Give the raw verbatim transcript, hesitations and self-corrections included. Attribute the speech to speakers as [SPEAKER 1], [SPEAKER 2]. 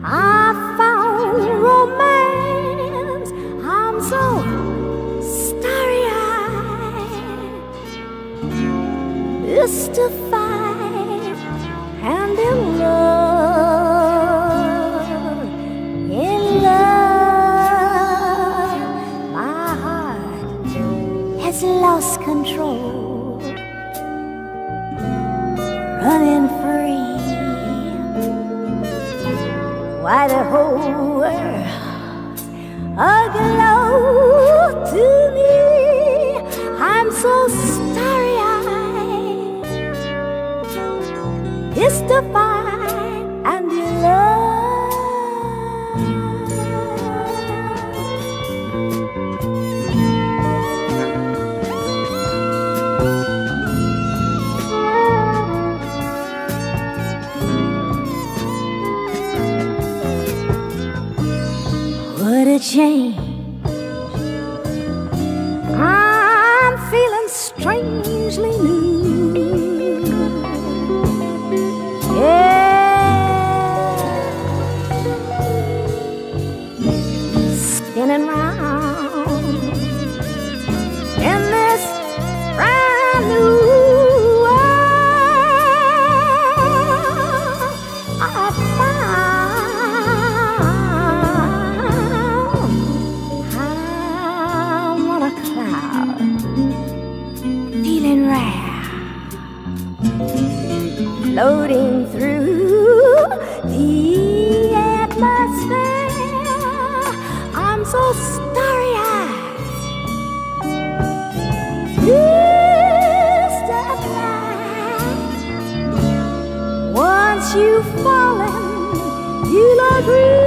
[SPEAKER 1] I found romance. I'm so starry-eyed, mystified, and in love, in love. My heart has lost control, running free. Why the whole world's aglow to me. I'm so starry-eyed, mystified, and in love. What a change. I'm feeling strangely new. Yeah, spinning round in this brand new world. I feeling rare, floating through the atmosphere. I'm so starry-eyed, mystified. Once you've fallen, you'll agree.